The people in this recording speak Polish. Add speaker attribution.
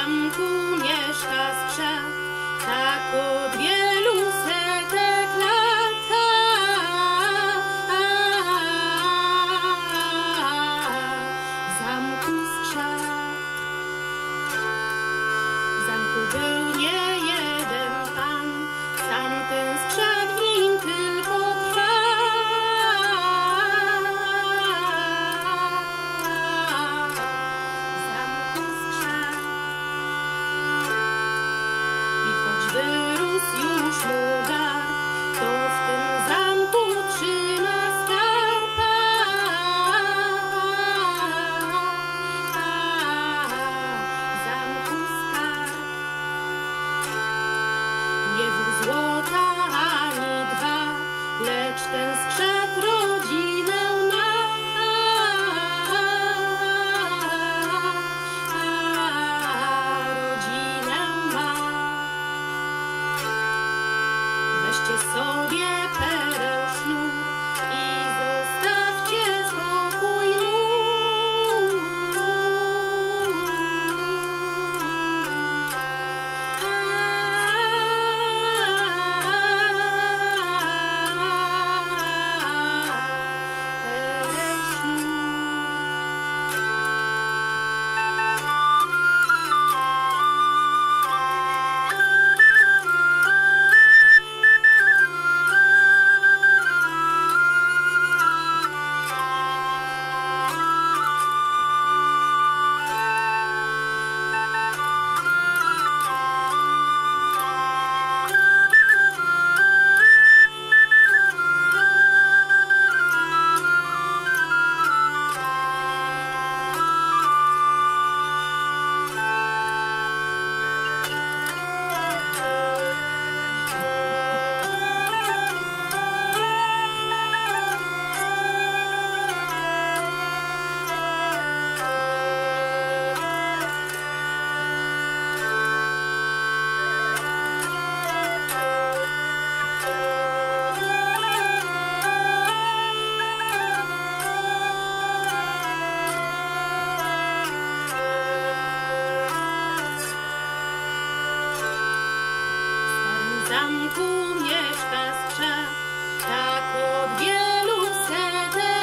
Speaker 1: zamku mieszka skrzat, tak od wielu setek lat. W zamku skrzat. W zamku był nie jeden pan, sam ten skrzat w nim tylko trwa. W zamku skrzat. I choć wyrósł już mu dar, to w tym zamku trzyma skarb. W zamku skarb. Nie wór złota ani dwa, lecz ten skrzat rodzinę ma. Rodzinę ma. Weźcie sobie pereł sznur i zostawcie spokój mój. Pereł sznur. W zamku mieszka skrzat, tak od wielu setek